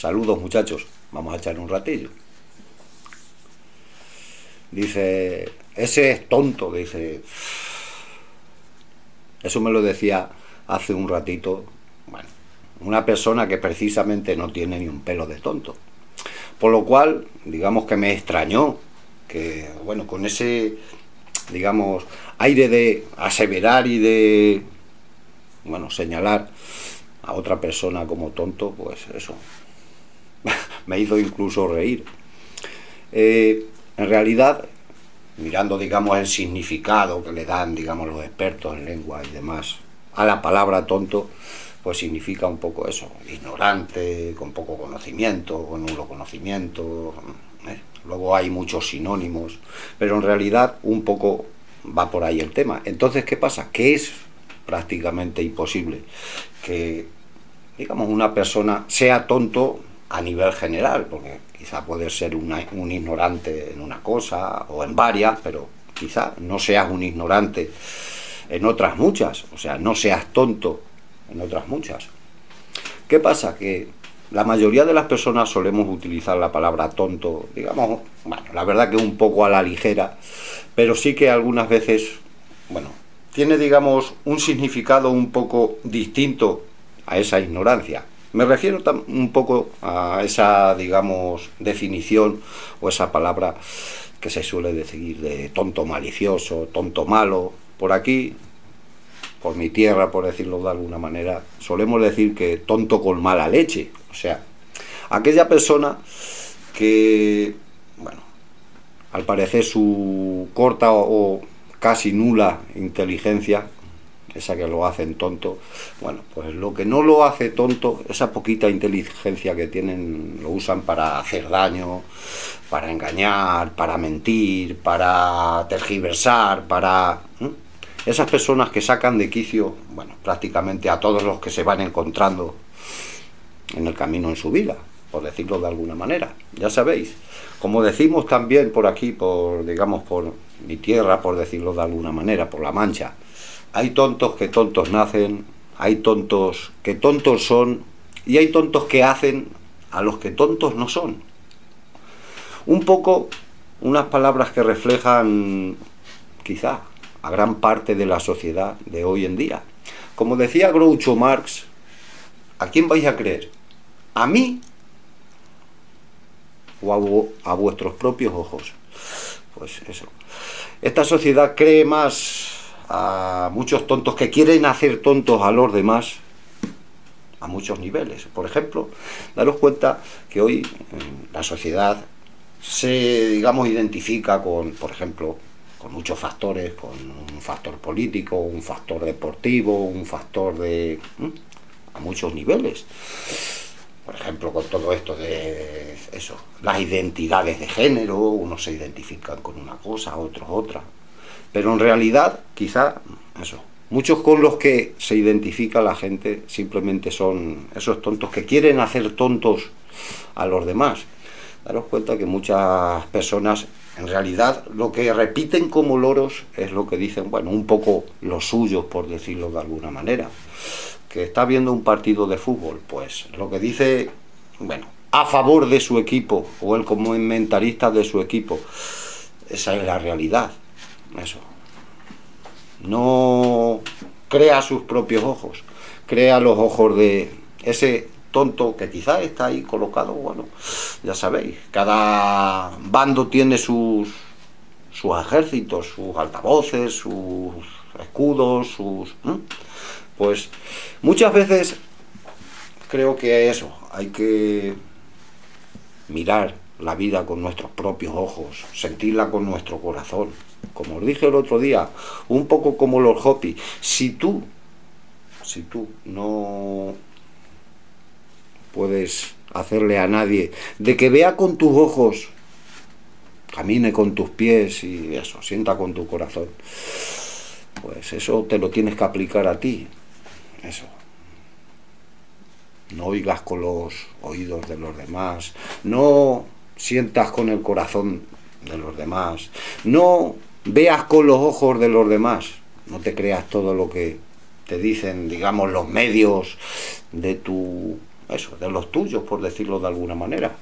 Saludos muchachos, vamos a echar un ratillo. Dice, ese es tonto, dice. Eso me lo decía hace un ratito, bueno, una persona que precisamente no tiene ni un pelo de tonto. Por lo cual, digamos que me extrañó que, bueno, con ese, digamos, aire de aseverar y de, bueno, señalar a otra persona como tonto, pues eso, me hizo incluso reír. En realidad, mirando, digamos, el significado que le dan, digamos, los expertos en lengua y demás a la palabra tonto, pues significa un poco eso, ignorante, con poco conocimiento, con nulo conocimiento. Luego hay muchos sinónimos, pero en realidad un poco va por ahí el tema. Entonces, ¿qué pasa? Que es prácticamente imposible que, digamos, una persona sea tonto a nivel general, porque quizá puede ser un ignorante en una cosa o en varias, pero quizá no seas un ignorante en otras muchas, o sea, no seas tonto en otras muchas. ¿Qué pasa? Que la mayoría de las personas solemos utilizar la palabra tonto, digamos, bueno, la verdad que un poco a la ligera, pero sí que algunas veces, bueno, tiene, digamos, un significado un poco distinto a esa ignorancia. Me refiero un poco a esa, digamos, definición o esa palabra que se suele decir de tonto malicioso, tonto malo. Por aquí, por mi tierra, por decirlo de alguna manera, solemos decir que tonto con mala leche. O sea, aquella persona que, bueno, al parecer su corta o casi nula inteligencia, esa que lo hacen tonto, bueno, pues lo que no lo hace tonto, esa poquita inteligencia que tienen, lo usan para hacer daño, para engañar, para mentir, para tergiversar, para... Esas personas que sacan de quicio, bueno, prácticamente a todos los que se van encontrando en el camino en su vida, por decirlo de alguna manera, ya sabéis. Como decimos también por aquí, por, digamos, por mi tierra, por decirlo de alguna manera, por La Mancha, hay tontos que tontos nacen, hay tontos que tontos son, y hay tontos que hacen a los que tontos no son. Un poco unas palabras que reflejan, quizá, a gran parte de la sociedad de hoy en día. Como decía Groucho Marx, ¿a quién vais a creer? ¿A mí o a vuestros propios ojos? Pues eso. Esta sociedad cree más a muchos tontos que quieren hacer tontos a los demás a muchos niveles. Por ejemplo, daros cuenta que hoy la sociedad se, digamos, identifica con, por ejemplo, con muchos factores, con un factor político, un factor deportivo, un factor de... a muchos niveles. Por ejemplo, con todo esto de eso, las identidades de género, unos se identifican con una cosa, otros otra. Pero en realidad, quizá, eso, muchos con los que se identifica la gente simplemente son esos tontos que quieren hacer tontos a los demás. Daros cuenta que muchas personas, en realidad, lo que repiten como loros es lo que dicen, bueno, un poco los suyos, por decirlo de alguna manera. Que está viendo un partido de fútbol, pues lo que dice, bueno, a favor de su equipo, o el comentarista de su equipo, esa es la realidad. Eso. No crea sus propios ojos, crea los ojos de ese tonto que quizás está ahí colocado. Bueno, ya sabéis, cada bando tiene sus ejércitos, sus altavoces, sus escudos, sus... Pues muchas veces creo que eso, hay que mirar la vida con nuestros propios ojos, sentirla con nuestro corazón. Como os dije el otro día, un poco como los Hopi, si tú no puedes hacerle a nadie de que vea con tus ojos, camine con tus pies y eso, sienta con tu corazón, pues eso te lo tienes que aplicar a ti. Eso. No oigas con los oídos de los demás, no sientas con el corazón de los demás, no veas con los ojos de los demás, no te creas todo lo que te dicen, digamos, los medios de tu eso, de los tuyos, por decirlo de alguna manera.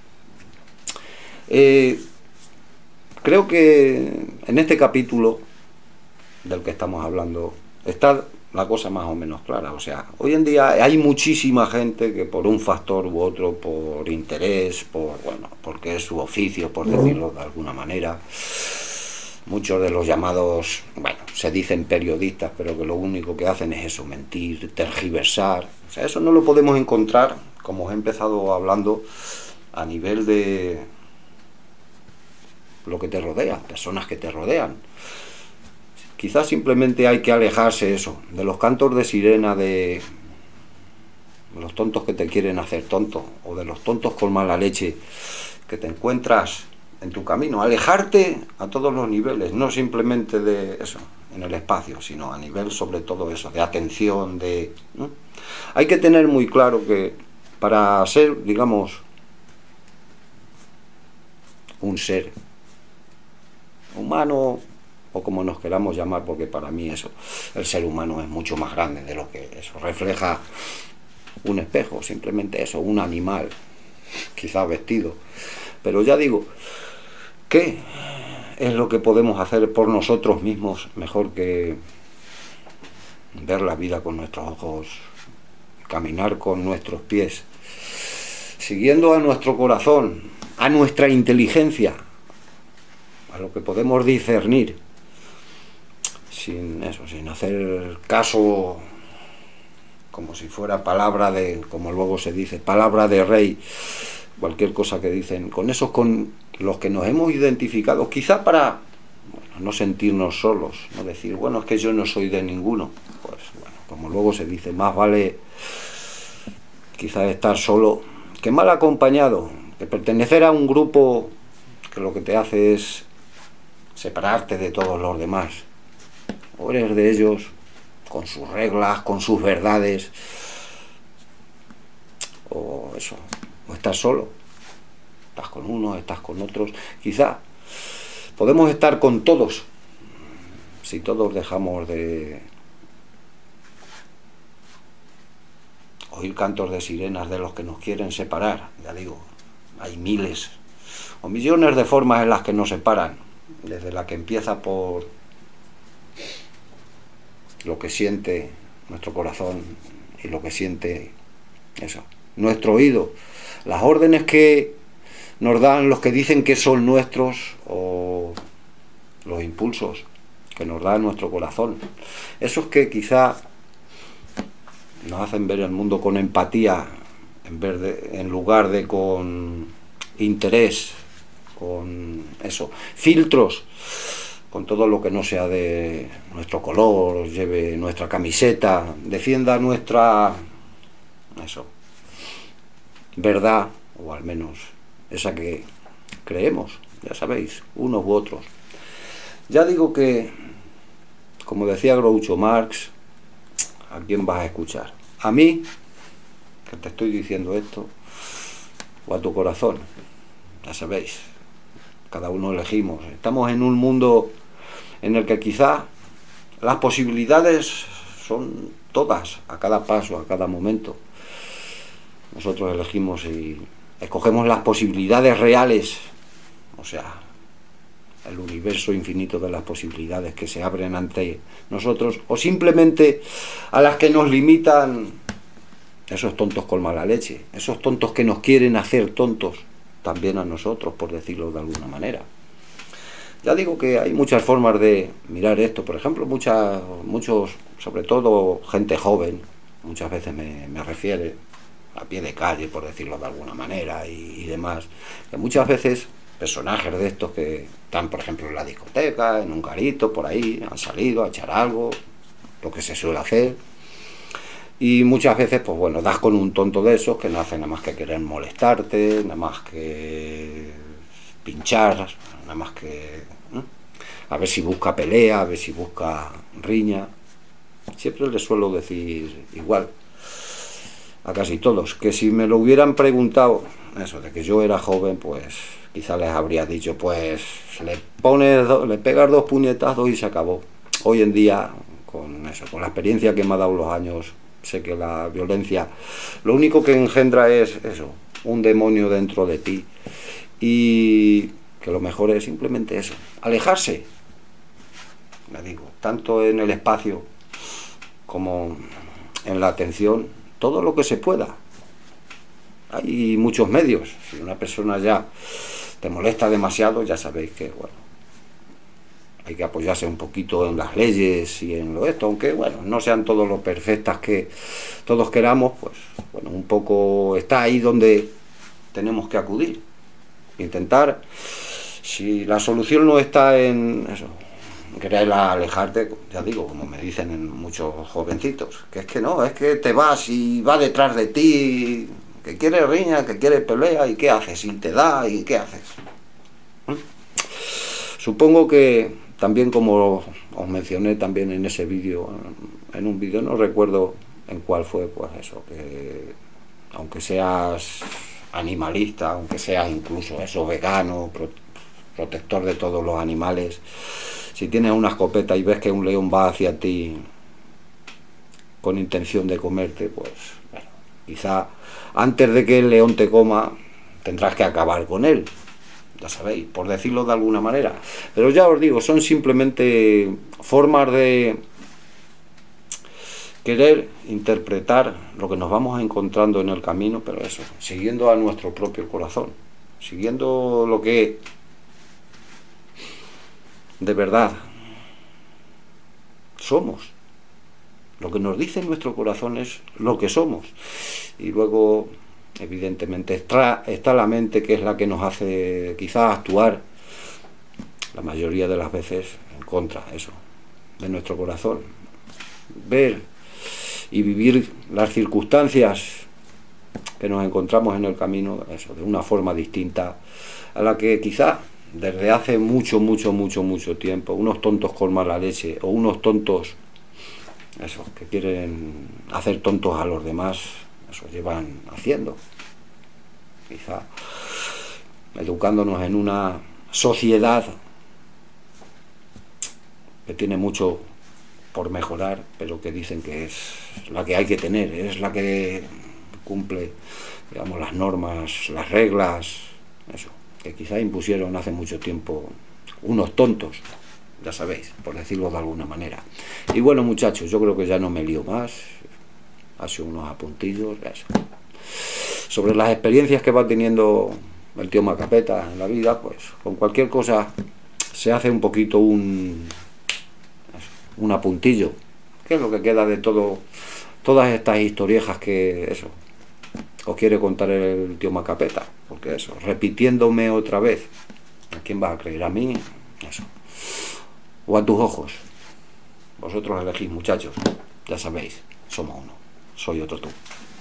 Creo que en este capítulo del que estamos hablando está la cosa más o menos clara. O sea, hoy en día hay muchísima gente que por un factor u otro, por interés, porque es su oficio, por decirlo de alguna manera, muchos de los llamados, se dicen periodistas, pero que lo único que hacen es eso, mentir, tergiversar. O sea, eso no lo podemos encontrar, como os he empezado hablando, a nivel de lo que te rodea, personas que te rodean. Quizás simplemente hay que alejarse eso, de los cantos de sirena, de los tontos que te quieren hacer tonto, o de los tontos con mala leche que te encuentras en tu camino. Alejarte a todos los niveles, no simplemente de eso, en el espacio, sino a nivel sobre todo eso, de atención, ¿no? Hay que tener muy claro que para ser, digamos, un ser humano, o como nos queramos llamar, porque para mí eso, el ser humano es mucho más grande de lo que eso refleja un espejo, simplemente eso, un animal, quizás vestido. Pero ya digo, ¿qué es lo que podemos hacer por nosotros mismos mejor que ver la vida con nuestros ojos, caminar con nuestros pies, siguiendo a nuestro corazón, a nuestra inteligencia, a lo que podemos discernir, sin hacer caso, como si fuera palabra de, como luego se dice, palabra de rey, cualquier cosa que dicen, con esos con los que nos hemos identificado, quizá para no sentirnos solos, no decir, bueno, es que yo no soy de ninguno. Pues bueno, como luego se dice, más vale quizás estar solo que mal acompañado, que pertenecer a un grupo que lo que te hace es separarte de todos los demás. O eres de ellos, con sus reglas, con sus verdades, o eso, o estás solo, estás con unos, estás con otros. Quizá podemos estar con todos, si todos dejamos de oír cantos de sirenas de los que nos quieren separar. Ya digo, hay miles o millones de formas en las que nos separan, desde la que empieza por lo que siente nuestro corazón y lo que siente eso, nuestro oído, las órdenes que nos dan los que dicen que son nuestros, o los impulsos que nos da nuestro corazón, esos que quizá nos hacen ver el mundo con empatía en lugar de con interés, con eso, filtros, con todo lo que no sea de nuestro color, lleve nuestra camiseta, defienda nuestra verdad, o al menos esa que creemos, ya sabéis, unos u otros. Ya digo que, como decía Groucho Marx, ¿a quién vas a escuchar? ¿A mí, que te estoy diciendo esto, o a tu corazón? Ya sabéis, cada uno elegimos. Estamos en un mundo en el que quizá las posibilidades son todas, a cada paso, a cada momento. Nosotros elegimos y escogemos las posibilidades reales, o sea, el universo infinito de las posibilidades que se abren ante nosotros, o simplemente a las que nos limitan esos tontos con mala leche, esos tontos que nos quieren hacer tontos también a nosotros, por decirlo de alguna manera. Ya digo que hay muchas formas de mirar esto. Por ejemplo, muchos, sobre todo gente joven, muchas veces me refiere, a pie de calle, por decirlo de alguna manera, y demás, que muchas veces personajes de estos que están, por ejemplo, en la discoteca, en un garito, por ahí, han salido a echar algo, lo que se suele hacer, y muchas veces, pues bueno, das con un tonto de esos que no hace nada más que querer molestarte, nada más que pinchar, nada más que a ver si busca pelea, a ver si busca riña. Siempre les suelo decir igual a casi todos, que si me lo hubieran preguntado eso de que yo era joven, pues quizá les habría dicho, pues le pegas 2 puñetazos y se acabó. Hoy en día, con la experiencia que me ha dado los años, sé que la violencia lo único que engendra es eso, un demonio dentro de ti, y que lo mejor es simplemente eso, alejarse, me digo, tanto en el espacio como en la atención, todo lo que se pueda. Hay muchos medios. Si una persona ya te molesta demasiado, ya sabéis que, bueno, hay que apoyarse un poquito en las leyes y en lo esto, aunque, bueno, no sean todos lo perfectas que todos queramos, pues, bueno, un poco está ahí donde tenemos que acudir. Intentar, si la solución no está en eso, querer alejarte, ya digo, como me dicen en muchos jovencitos, que es que no, es que te vas y va detrás de ti, que quiere riña, que quiere pelea, ¿y qué haces? Y te da, ¿y qué haces? Supongo que también, como os mencioné también en ese vídeo, en un vídeo, no recuerdo en cuál fue, pues eso, que aunque seas animalista, aunque seas incluso eso, vegano, protector de todos los animales, si tienes una escopeta y ves que un león va hacia ti con intención de comerte, pues bueno, quizá antes de que el león te coma tendrás que acabar con él, ya sabéis, por decirlo de alguna manera. Pero ya os digo, son simplemente formas de querer interpretar lo que nos vamos encontrando en el camino, pero eso, siguiendo a nuestro propio corazón, siguiendo lo que de verdad somos. Lo que nos dice nuestro corazón es lo que somos. Y luego, evidentemente, está la mente, que es la que nos hace quizás actuar la mayoría de las veces en contra, eso, de nuestro corazón. Ver y vivir las circunstancias que nos encontramos en el camino, eso, de una forma distinta a la que quizás desde hace mucho tiempo unos tontos con mala leche, o unos tontos eso, que quieren hacer tontos a los demás, eso llevan haciendo, quizá educándonos en una sociedad que tiene mucho por mejorar, pero que dicen que es la que hay que tener, es la que cumple, digamos, las normas, las reglas, eso, que quizá impusieron hace mucho tiempo unos tontos, ya sabéis, por decirlo de alguna manera. Y bueno, muchachos, yo creo que ya no me lío más, ha sido unos apuntillos, eso. Sobre las experiencias que va teniendo el tío Macapeta en la vida, pues con cualquier cosa se hace un poquito un apuntillo, que es lo que queda de todas estas historiejas que eso os quiere contar el tío Macapeta, porque eso, repitiéndome otra vez, ¿a quién vas a creer? ¿A mí? Eso. ¿O a tus ojos? Vosotros elegís, muchachos, ya sabéis, somos uno, soy otro tú.